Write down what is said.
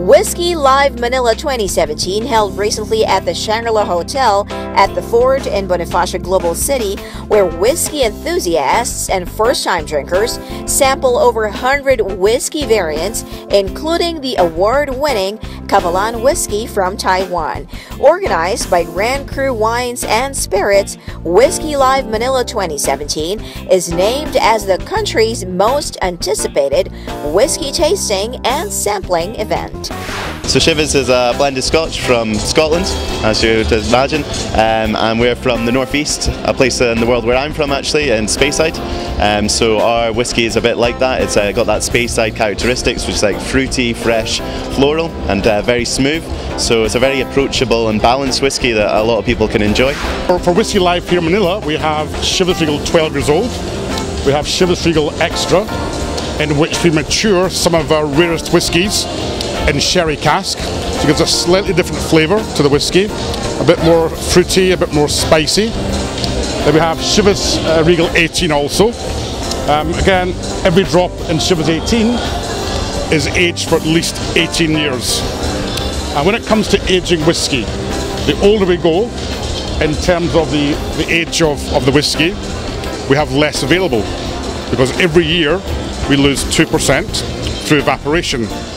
Whiskey Live Manila 2017, held recently at the Shangri-La Hotel at the Fort in Bonifacio Global City, where whiskey enthusiasts and first-time drinkers sample over 100 whiskey variants, including the award-winning Kavalan whiskey from Taiwan. Organized by Grand Cru Wines and Spirits, Whiskey Live Manila 2017 is named as the country's most anticipated whiskey tasting and sampling event. So Chivas is a blended Scotch from Scotland, as you would imagine, and we're from the northeast, a place in the world where I'm from actually, in Speyside. So our whiskey is a bit like that. It's got that Speyside characteristics, which is like fruity, fresh, floral, and very smooth. So it's a very approachable and balanced whiskey that a lot of people can enjoy. For Whiskey Live here in Manila, we have Chivas Regal 12 years old, we have Chivas Regal Extra, in which we mature some of our rarest whiskies in sherry cask. So it gives a slightly different flavour to the whiskey, a bit more fruity, a bit more spicy. Then we have Chivas Regal 18 also. Again, every drop in Chivas 18 is aged for at least 18 years. And when it comes to aging whiskey, the older we go in terms of the age of the whiskey, we have less available, because every year we lose 2% through evaporation.